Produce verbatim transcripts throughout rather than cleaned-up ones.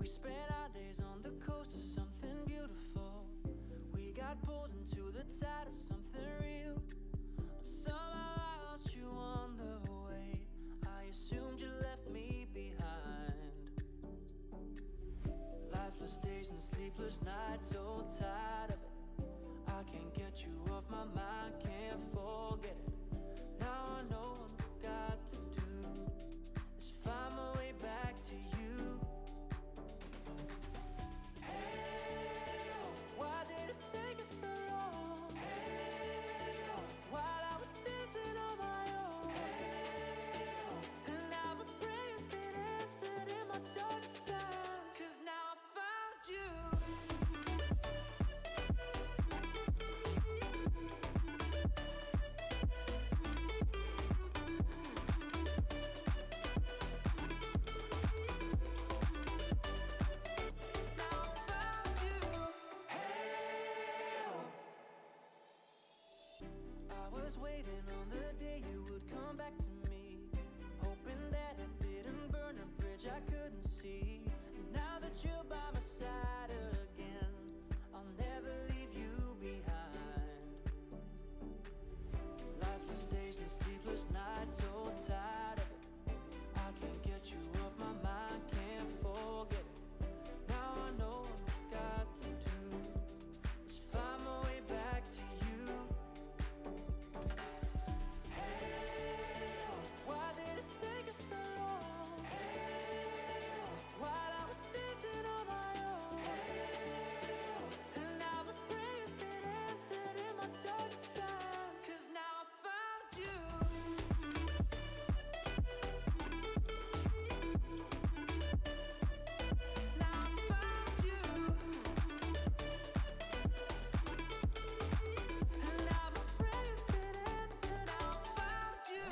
We spent our days on the coast of something beautiful. We got pulled into the tide of something real. But somehow I lost you on the way. I assumed you left me behind. Lifeless days and sleepless nights, so tired of it. I can't get you off my mind, can't forget it. Now I know what I've got to do is find my way back to you. Hey, why did it take us so long? Hey, while I was dancing on my own. Hey, and now my prayers been answered in my darkest time. 'Cause now I found you. Waiting on the day you would come back to me, hoping that I didn't burn a bridge I couldn't see. And now that you're by my side again, I'll never leave you behind. Lifeless days and sleepless nights, so tired of it. I can't get you off my mind, can't forget it. Now I know what I've got to do is find my way back to you. So long. Hey, while I was dancing on my own. Hey, and now my prayers been answered in my darkest time. 'Cause now I found you. Now I found you. And now my prayers been answered. Now I found you.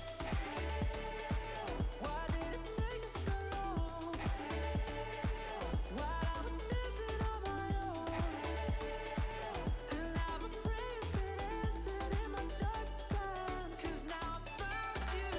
Why did it take us so long? While I was dancing on my own. And now my prayers been answered in my darkest time. 'Cause now I found you.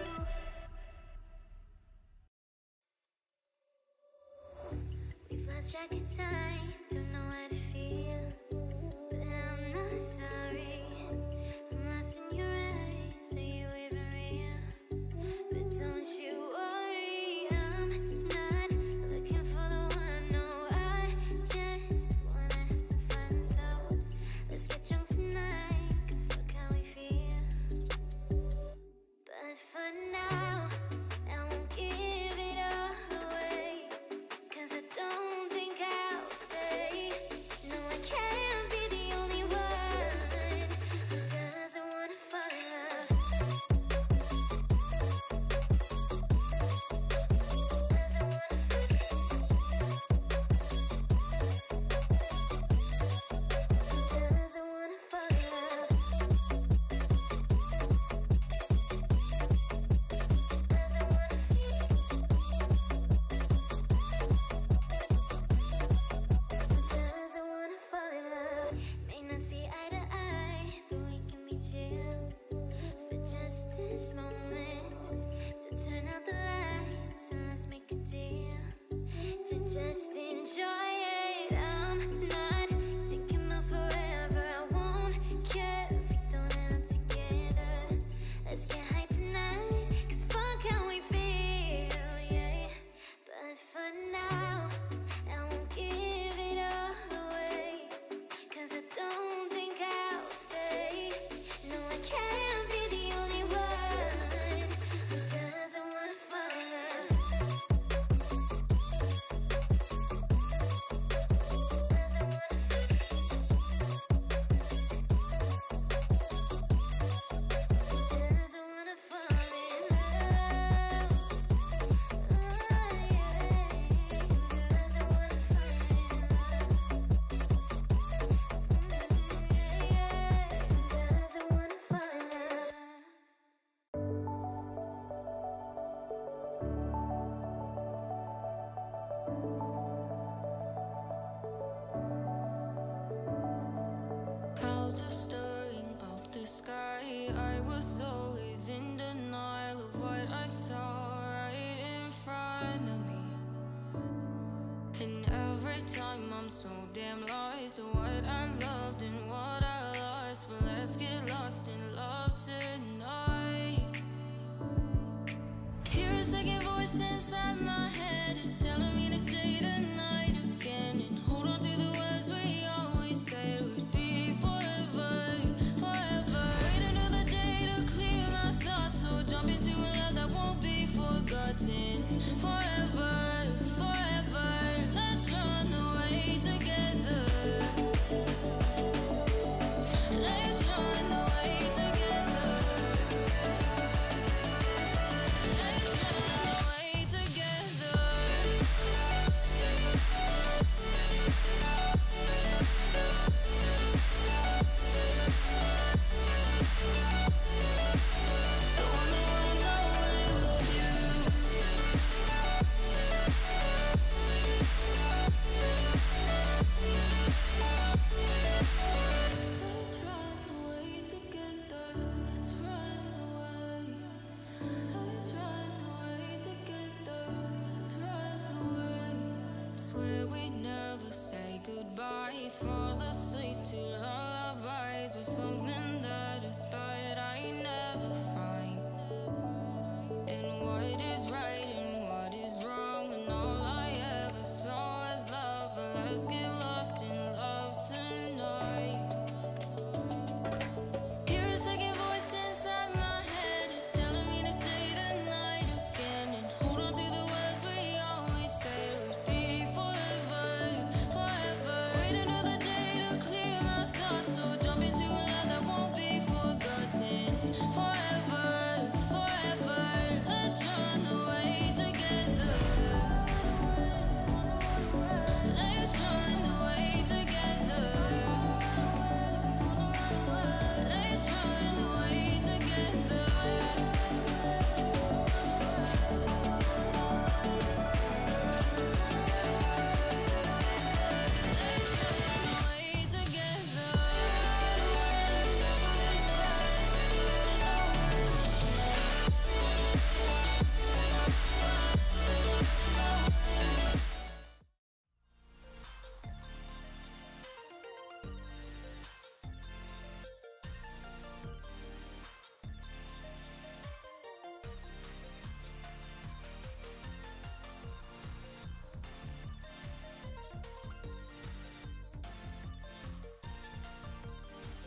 We've lost track of time, don't know how to feel, but I'm not sorry. I'm lost in your eyes, are you even real? But don't you worry, I'm not looking for the one. No, I just wanna have some fun. So let's get drunk tonight, 'cause fuck how we feel. But for now, I won't give it all away, 'cause I don't think I'll stay. No, I can't be the only one who doesn't wanna fall in love. voice inside my head is telling me to stay tonight again and hold on to the words we always said would be forever, forever. Wait another day to clear my thoughts, so jump into a love that won't be forgotten. Forever, forever, let's run away together. Let's run away together. Let's run away together. I wanna run away with you. Let's run away together. Let's run away. Let's run away together. Let's run away. Swear we'd never say goodbye. Fall asleep to lullabies with something that